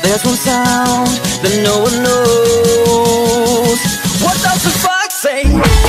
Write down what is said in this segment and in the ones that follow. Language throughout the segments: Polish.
There's one sound that no one knows. What does the fuck say?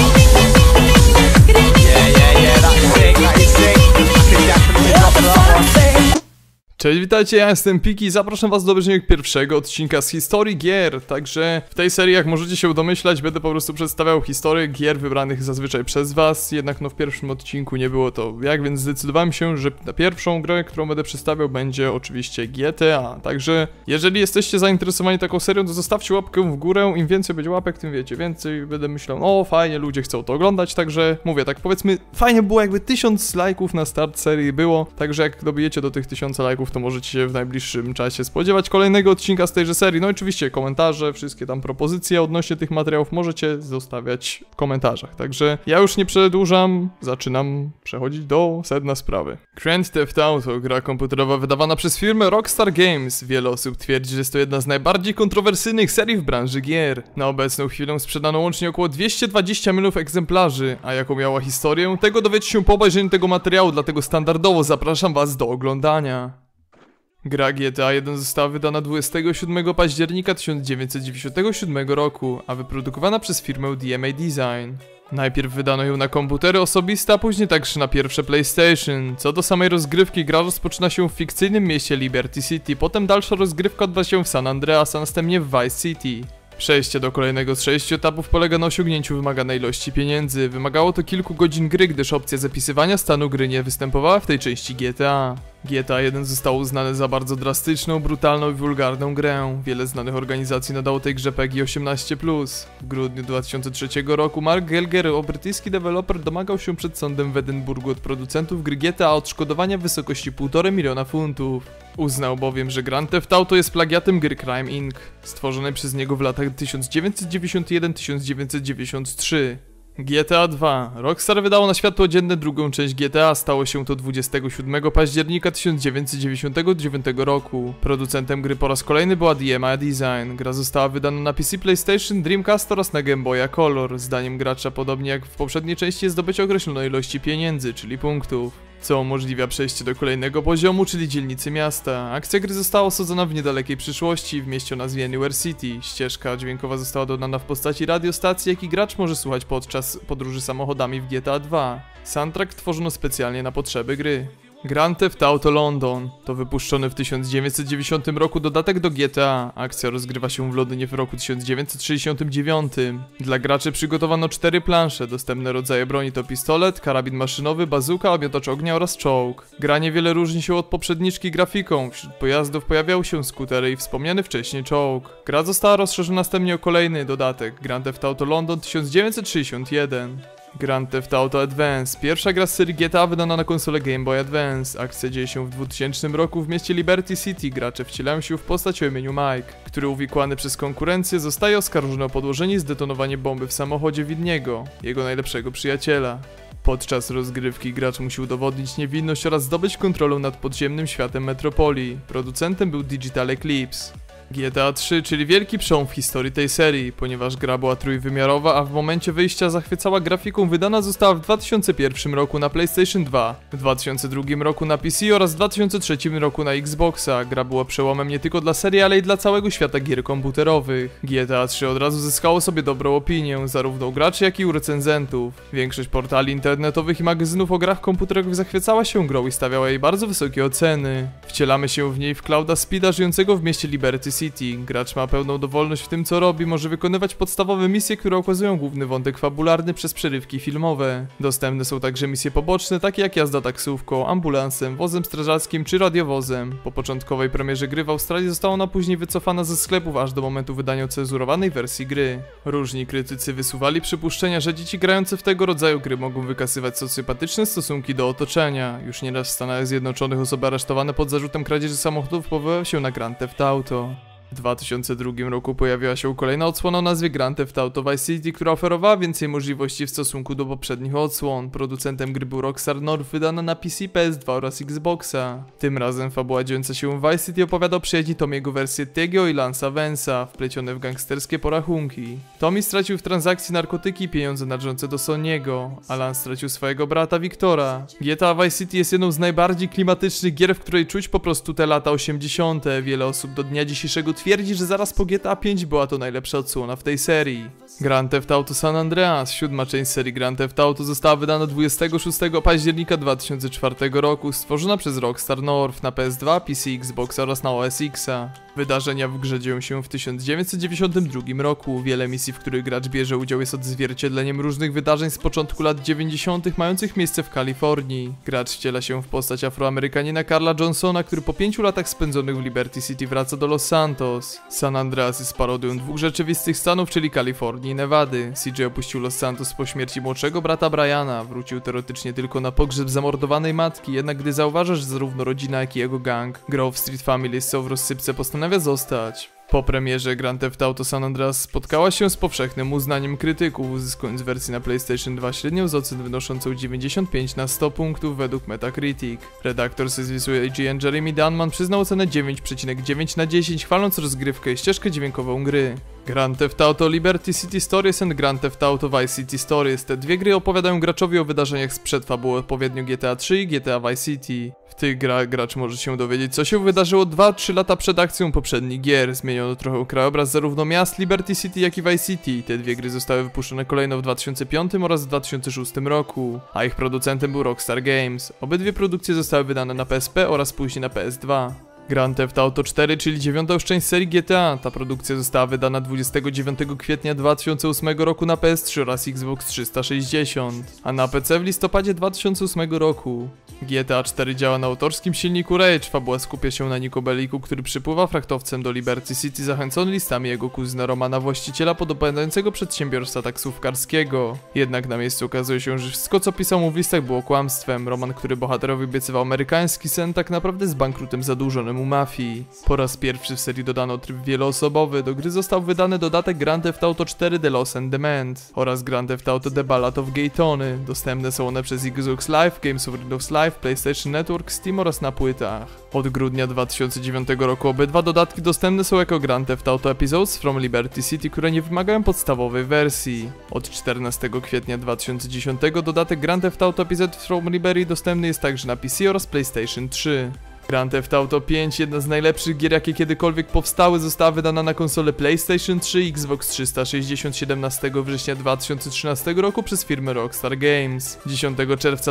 Yeah, that is sick. I can definitely drop that one. Cześć, witajcie, ja jestem Piki i zapraszam was do obejrzenia pierwszego odcinka z historii gier. Także w tej serii, jak możecie się domyślać, będę po prostu przedstawiał historię gier wybranych zazwyczaj przez was. Jednak no w pierwszym odcinku nie było to jak, więc zdecydowałem się, że na pierwszą grę, którą będę przedstawiał, będzie oczywiście GTA. Także jeżeli jesteście zainteresowani taką serią, to zostawcie łapkę w górę. Im więcej będzie łapek, tym wiecie, więcej będę myślał, o fajnie, ludzie chcą to oglądać. Także mówię, tak powiedzmy, fajnie było jakby 1000 lajków na start serii było. Także jak dobijecie do tych 1000 lajków, to możecie się w najbliższym czasie spodziewać kolejnego odcinka z tejże serii. No i oczywiście komentarze, wszystkie tam propozycje odnośnie tych materiałów możecie zostawiać w komentarzach. Także ja już nie przedłużam, zaczynam przechodzić do sedna sprawy. Grand Theft Auto, gra komputerowa wydawana przez firmę Rockstar Games. Wiele osób twierdzi, że jest to jedna z najbardziej kontrowersyjnych serii w branży gier. Na obecną chwilę sprzedano łącznie około 220 milionów egzemplarzy, a jaką miała historię, tego dowiecie się po obejrzeniu tego materiału, dlatego standardowo zapraszam was do oglądania. Gra GTA 1 została wydana 27 października 1997 roku, a wyprodukowana przez firmę DMA Design. Najpierw wydano ją na komputery osobiste, a później także na pierwsze PlayStation. Co do samej rozgrywki, gra rozpoczyna się w fikcyjnym mieście Liberty City, potem dalsza rozgrywka odbywa się w San Andreas, a następnie w Vice City. Przejście do kolejnego z 6 etapów polega na osiągnięciu wymaganej ilości pieniędzy. Wymagało to kilku godzin gry, gdyż opcja zapisywania stanu gry nie występowała w tej części GTA. GTA 1 zostało uznane za bardzo drastyczną, brutalną i wulgarną grę. Wiele znanych organizacji nadało tej grze PEGI 18+. W grudniu 2003 roku Mark Gelger, brytyjski deweloper, domagał się przed sądem w Edynburgu od producentów gry GTA odszkodowania w wysokości 1,5 miliona funtów. Uznał bowiem, że Grand Theft Auto jest plagiatem gry Crime Inc., stworzonej przez niego w latach 1991-1993. GTA 2. Rockstar wydało na światło dzienne drugą część GTA, stało się to 27 października 1999 roku. Producentem gry po raz kolejny była DMA Design. Gra została wydana na PC, PlayStation, Dreamcast oraz na Game Boya Color. Zdaniem gracza, podobnie jak w poprzedniej części, jest zdobycie określonej ilości pieniędzy, czyli punktów, co umożliwia przejście do kolejnego poziomu, czyli dzielnicy miasta. Akcja gry została osadzona w niedalekiej przyszłości, w mieście o nazwie Newer City. Ścieżka dźwiękowa została dodana w postaci radiostacji, jaki gracz może słuchać podczas podróży samochodami w GTA 2. Soundtrack tworzono specjalnie na potrzeby gry. Grand Theft Auto London to wypuszczony w 1990 roku dodatek do GTA. Akcja rozgrywa się w Londynie w roku 1969. Dla graczy przygotowano 4 plansze. Dostępne rodzaje broni to pistolet, karabin maszynowy, bazuka, miotacz ognia oraz czołg. Gra niewiele różni się od poprzedniczki grafiką. Wśród pojazdów pojawiały się skutery i wspomniany wcześniej czołg. Gra została rozszerzona następnie o kolejny dodatek, Grand Theft Auto London 1961. Grand Theft Auto Advance, pierwsza gra z serii GTA wydana na konsolę Game Boy Advance. Akcja dzieje się w 2000 roku w mieście Liberty City. Gracze wcielają się w postać o imieniu Mike, który uwikłany przez konkurencję zostaje oskarżony o podłożenie i zdetonowanie bomby w samochodzie Widniego, jego najlepszego przyjaciela. Podczas rozgrywki gracz musi udowodnić niewinność oraz zdobyć kontrolę nad podziemnym światem metropolii. Producentem był Digital Eclipse. GTA 3, czyli wielki przełom w historii tej serii, ponieważ gra była trójwymiarowa, a w momencie wyjścia zachwycała grafiką, wydana została w 2001 roku na PlayStation 2, w 2002 roku na PC oraz w 2003 roku na Xboxa. Gra była przełomem nie tylko dla serii, ale i dla całego świata gier komputerowych. GTA 3 od razu zyskało sobie dobrą opinię, zarówno u graczy, jak i u recenzentów. Większość portali internetowych i magazynów o grach komputerowych zachwycała się grą i stawiała jej bardzo wysokie oceny. Wcielamy się w niej w Clouda Speeda żyjącego w mieście Liberty City. Gracz ma pełną dowolność w tym, co robi, może wykonywać podstawowe misje, które ukazują główny wątek fabularny przez przerywki filmowe. Dostępne są także misje poboczne, takie jak jazda taksówką, ambulansem, wozem strażackim czy radiowozem. Po początkowej premierze gry w Australii została ona później wycofana ze sklepów aż do momentu wydania cenzurowanej wersji gry. Różni krytycy wysuwali przypuszczenia, że dzieci grające w tego rodzaju gry mogą wykazywać socjopatyczne stosunki do otoczenia. Już nieraz w Stanach Zjednoczonych osoby aresztowane pod zarzutem kradzieży samochodów powoływały się na Grand Theft Auto. W 2002 roku pojawiła się kolejna odsłona o nazwie Grand Theft Auto Vice City, która oferowała więcej możliwości w stosunku do poprzednich odsłon. Producentem gry był Rockstar North, wydana na PC, PS2 oraz Xboxa. Tym razem fabuła dziejąca się w Vice City opowiada o przyjaźni Tomiego wersję Tegio i Lance'a Vance'a, wplecione w gangsterskie porachunki. Tommy stracił w transakcji narkotyki i pieniądze należące do Sony'ego, a Lance stracił swojego brata Wiktora. GTA Vice City jest jedną z najbardziej klimatycznych gier, w której czuć po prostu te lata 80. Wiele osób do dnia dzisiejszego twierdzi, że zaraz po GTA 5 była to najlepsza odsłona w tej serii. Grand Theft Auto San Andreas, 7. część serii Grand Theft Auto, została wydana 26 października 2004 roku, stworzona przez Rockstar North na PS2, PC, Xbox oraz na OS X-a. Wydarzenia w grze dzieją się w 1992 roku. Wiele misji, w których gracz bierze udział, jest odzwierciedleniem różnych wydarzeń z początku lat 90. mających miejsce w Kalifornii. Gracz wciela się w postać Afroamerykanina Carla Johnsona, który po 5 latach spędzonych w Liberty City wraca do Los Santos. San Andreas jest parodią dwóch rzeczywistych stanów, czyli Kalifornii i Nevady. CJ opuścił Los Santos po śmierci młodszego brata Briana. Wrócił teoretycznie tylko na pogrzeb zamordowanej matki, jednak gdy zauważa, że zarówno rodzina, jak i jego gang Grove Street Family są w rozsypce, postanawia zostać. Po premierze Grand Theft Auto San Andreas spotkała się z powszechnym uznaniem krytyków, uzyskując wersję na PlayStation 2 średnią z ocen wynoszącą 95 na 100 punktów według Metacritic. Redaktor serwisu IGN Jeremy Dunman przyznał ocenę 9,9 na 10, chwaląc rozgrywkę i ścieżkę dźwiękową gry. Grand Theft Auto Liberty City Stories and Grand Theft Auto Vice City Stories. Te dwie gry opowiadają graczowi o wydarzeniach sprzed fabuły odpowiednio GTA 3 i GTA Vice City. W tych grach gracz może się dowiedzieć, co się wydarzyło 2-3 lata przed akcją poprzednich gier. Zmieniono trochę krajobraz zarówno miast Liberty City, jak i Vice City. Te dwie gry zostały wypuszczone kolejno w 2005 oraz w 2006 roku, a ich producentem był Rockstar Games. Obydwie produkcje zostały wydane na PSP oraz później na PS2. Grand Theft Auto 4, czyli 9. już część serii GTA. Ta produkcja została wydana 29 kwietnia 2008 roku na PS3 oraz Xbox 360, a na PC w listopadzie 2008 roku. GTA 4 działa na autorskim silniku Rage. Fabuła skupia się na Nico Bellicu, który przypływa frachtowcem do Liberty City, zachęcony listami jego kuzyna Romana, właściciela podobającego przedsiębiorstwa taksówkarskiego. Jednak na miejscu okazuje się, że wszystko, co pisał mu w listach, było kłamstwem. Roman, który bohaterowi obiecywał amerykański sen, tak naprawdę jest bankrutem zadłużonym u mafii. Po raz pierwszy w serii dodano tryb wieloosobowy. Do gry został wydany dodatek Grand Theft Auto 4 The Lost and Demand oraz Grand Theft Auto The Ballad of Gay Tony. Dostępne są one przez Xbox Live, Games of Windows Live, PlayStation Network, Steam oraz na płytach. Od grudnia 2009 roku obydwa dodatki dostępne są jako Grand Theft Auto Episodes from Liberty City, które nie wymagają podstawowej wersji. Od 14 kwietnia 2010 dodatek Grand Theft Auto Episodes from Liberty dostępny jest także na PC oraz PlayStation 3. Grand Theft Auto 5, jedna z najlepszych gier, jakie kiedykolwiek powstały, została wydana na konsolę PlayStation 3 i Xbox 360 17 września 2013 roku przez firmę Rockstar Games. 10 czerwca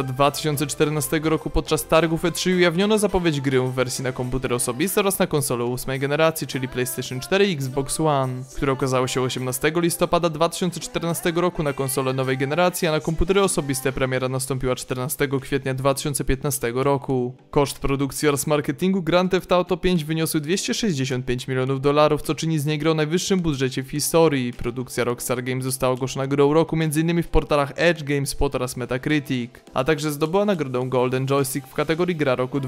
2014 roku podczas targów E3 ujawniono zapowiedź gry w wersji na komputer osobisty oraz na konsolę 8 generacji, czyli PlayStation 4 i Xbox One, które okazało się 18 listopada 2014 roku na konsolę nowej generacji, a na komputery osobiste premiera nastąpiła 14 kwietnia 2015 roku. Koszt produkcji oraz marketingu Grand Theft Auto 5 wyniosły $265 milionów, co czyni z niej grę o najwyższym budżecie w historii. Produkcja Rockstar Games została ogłoszona grą roku m.in. w portalach Edge, GameSpot oraz Metacritic, a także zdobyła nagrodę Golden Joystick w kategorii Gra roku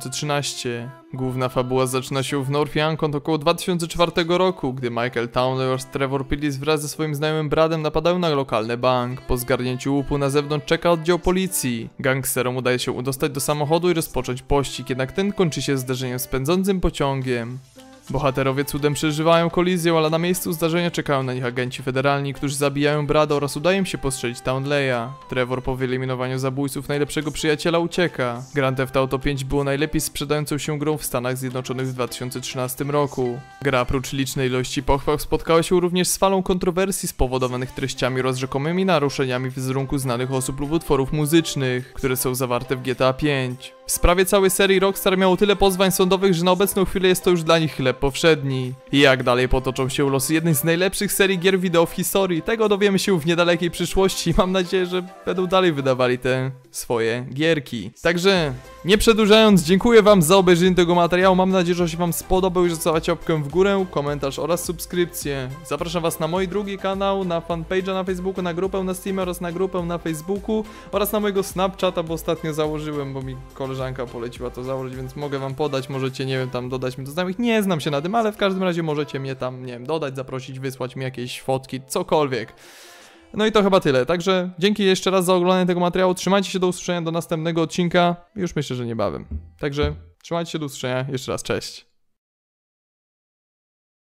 2013. Główna fabuła zaczyna się w North Yankton około 2004 roku, gdy Michael Townley oraz Trevor Pillis wraz ze swoim znajomym Bradem napadają na lokalny bank. Po zgarnięciu łupu na zewnątrz czeka oddział policji. Gangsterom udaje się udostać do samochodu i rozpocząć pościg, jednak ten kończy się zderzeniem z pędzącym pociągiem. Bohaterowie cudem przeżywają kolizję, ale na miejscu zdarzenia czekają na nich agenci federalni, którzy zabijają Brada oraz udaje im się postrzelić Townleya. Trevor po wyeliminowaniu zabójców najlepszego przyjaciela ucieka. Grand Theft Auto 5 było najlepiej sprzedającą się grą w Stanach Zjednoczonych w 2013 roku. Gra prócz licznej ilości pochwał spotkała się również z falą kontrowersji spowodowanych treściami oraz rzekomymi naruszeniami wizerunku znanych osób lub utworów muzycznych, które są zawarte w GTA 5. W sprawie całej serii Rockstar miało tyle pozwań sądowych, że na obecną chwilę jest to już dla nich chleb powszedni. I jak dalej potoczą się losy jednej z najlepszych serii gier wideo w historii, tego dowiemy się w niedalekiej przyszłości i mam nadzieję, że będą dalej wydawali te swoje gierki. Także nie przedłużając, dziękuję wam za obejrzenie tego materiału, mam nadzieję, że się wam spodobał i że zostawiacie łapkę w górę, komentarz oraz subskrypcję. Zapraszam was na mój drugi kanał, na fanpage'a na Facebooku, na grupę na Steamie oraz na grupę na Facebooku oraz na mojego Snapchata, bo ostatnio założyłem, bo mi koleżanka poleciła to założyć, więc mogę wam podać, możecie, nie wiem, tam dodać mi do znajomych, nie znam się się na tym, ale w każdym razie możecie mnie tam, nie wiem, dodać, zaprosić, wysłać mi jakieś fotki, cokolwiek. No i to chyba tyle, także dzięki jeszcze raz za oglądanie tego materiału, trzymajcie się, do usłyszenia do następnego odcinka, już myślę, że niebawem. Także trzymajcie się, do usłyszenia, jeszcze raz, cześć.